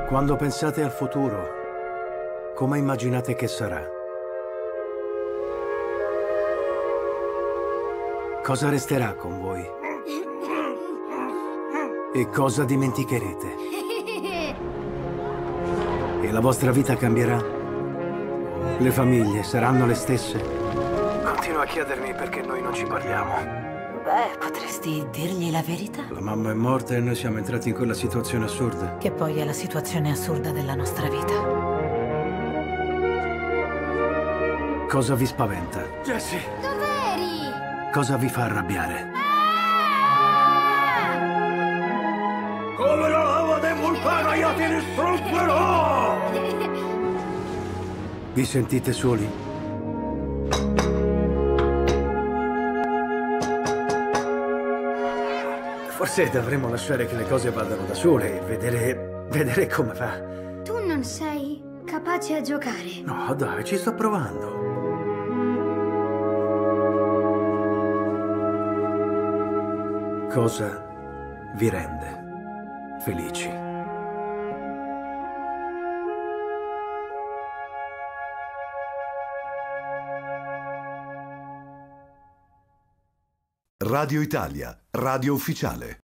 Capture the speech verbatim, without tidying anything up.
Quando pensate al futuro, come immaginate che sarà? Cosa resterà con voi? E cosa dimenticherete? E la vostra vita cambierà? Le famiglie saranno le stesse? Continuo a chiedermi perché noi non ci parliamo. Beh, potresti dirgli la verità. La mamma è morta e noi siamo entrati in quella situazione assurda. Che poi è la situazione assurda della nostra vita. Cosa vi spaventa? Jessie! Dov'eri? Cosa vi fa arrabbiare? Come la lava del vulcano io ti distruggerò! Vi sentite soli? Forse dovremmo lasciare che le cose vadano da sole e vedere... vedere come va. Tu non sei capace a giocare. No, dai, ci sto provando. Cosa vi rende felici? Radio Italia, radio ufficiale.